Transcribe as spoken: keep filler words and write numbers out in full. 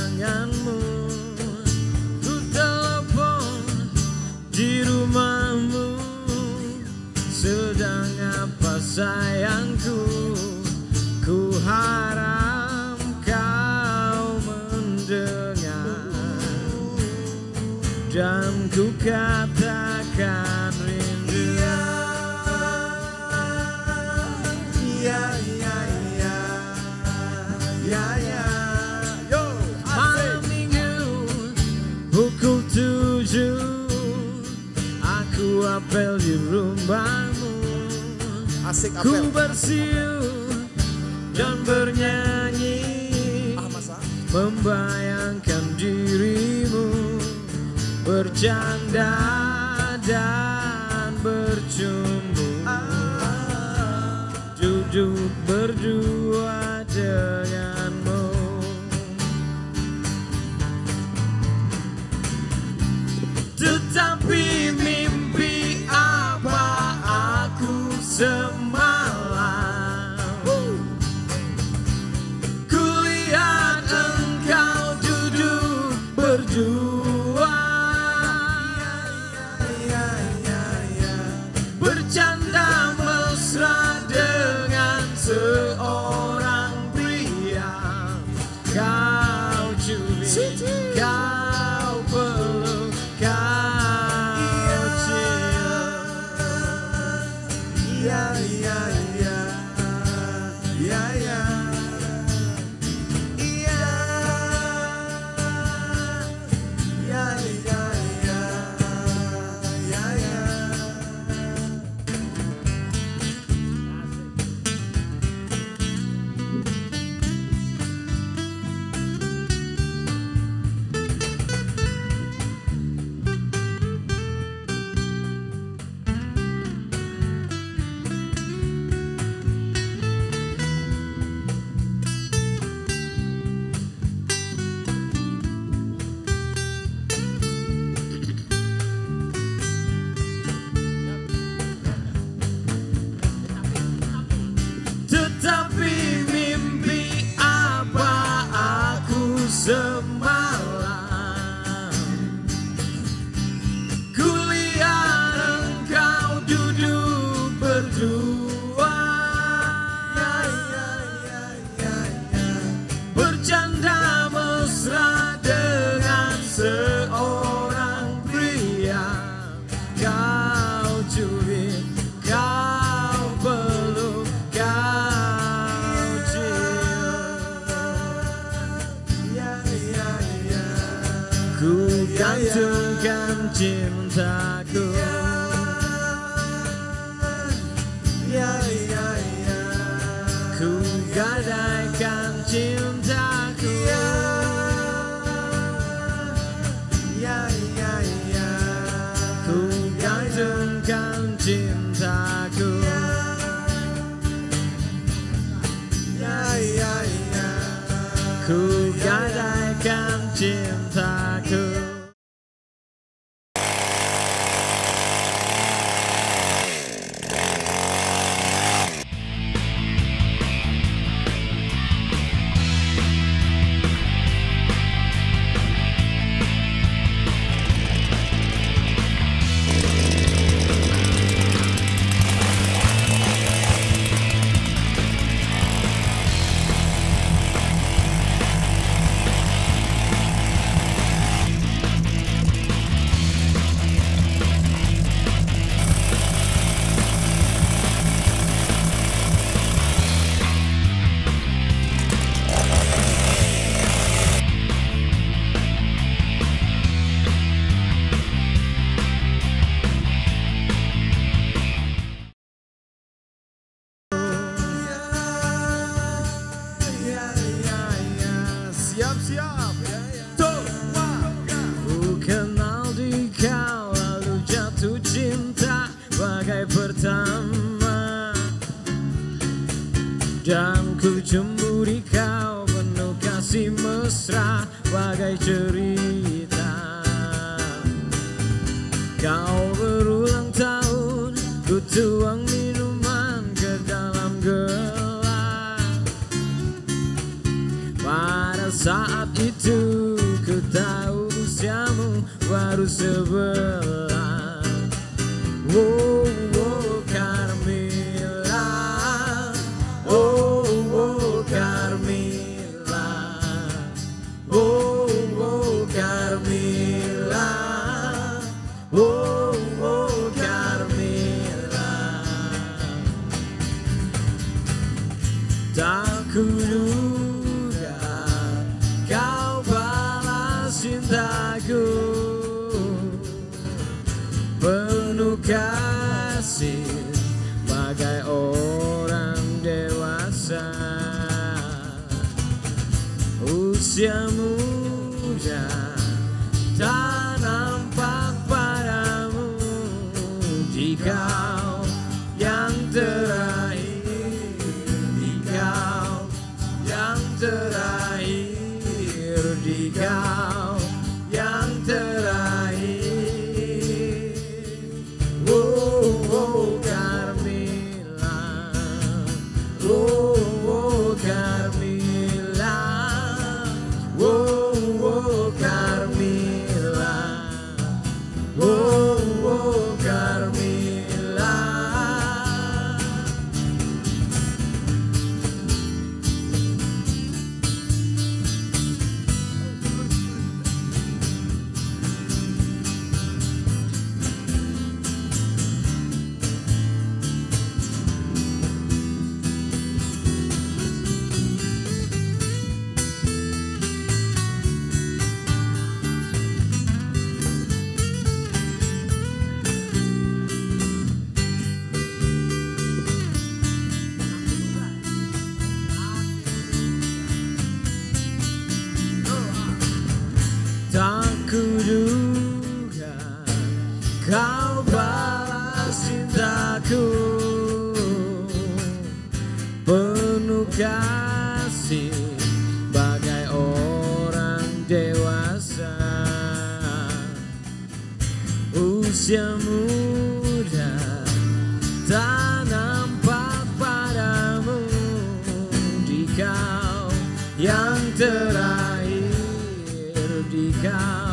tanganmu, ku telepon di rumahmu. Sedang apa sayangku? Ku harap kau mendengar dan ku katakan rindu. Ya, ya, ya, ya, ya. Yo, malam minggu pukul tujuh, aku apel di rumahmu. Asik apel. Ku bersiul dan bernyanyi, Ah, masa? membayangkan dirimu, bercanda dan bercumbu, duduk berdua denganmu. Tetapi mimpi apa aku semalam, kulihat engkau duduk berdua, bercanda mesra dengan seorang pria. Kau curi, kau peluk, kau cium. Ya, ya, ya, ya, ya. Tetapi mimpi apa aku semalam, kulihat engkau duduk berdua, bercanda mesra dengan seorang pria. Kau curi, kau peluk, kau cium. Ku gantungkan cintaku, ku gadaikan cintaku, ku gantungkan cintaku. Ku gadaikan cintaku. Siap-siap, tuh, ku kenal di kau lalu jatuh cinta bagai pertama, dan ku cemburu kau penuh kasih mesra bagai cerita. Kau berulang tahun, ku tuang minuman ke dalam gelas. Pada saat itu ku tahu usiamu baru sebelah. Oh, oh Carmilla, oh, oh Carmilla, oh, oh Carmilla, oh, oh Carmilla. Tak kuduga kau balas cintaku, penuh kasih bagai orang dewasa. Usia muda tak nampak padamu, di kau yang terakhir, di kau yang terakhir, di kau yang terakhir. Oh, oh Carmilla, oh, oh Carmilla, oh, oh Carmilla, oh, oh Carmilla. Tak kuduga kau balas cintaku, penuh kasih bagai orang dewasa. Usia muda tak nampak padamu, di kau yang terakhir, di kau